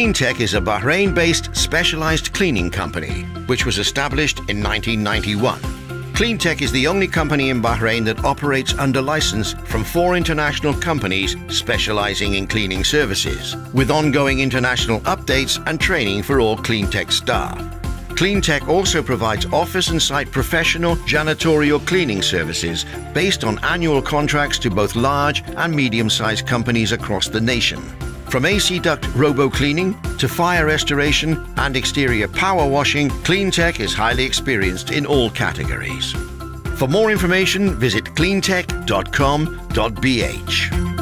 Cleantech is a Bahrain-based specialized cleaning company, which was established in 1991. Cleantech is the only company in Bahrain that operates under license from 4 international companies specializing in cleaning services, with ongoing international updates and training for all Cleantech staff. Cleantech also provides office and site professional janitorial cleaning services based on annual contracts to both large and medium-sized companies across the nation. From AC duct robo-cleaning to fire restoration and exterior power washing, Cleantech is highly experienced in all categories. For more information, visit cleantech.com.bh.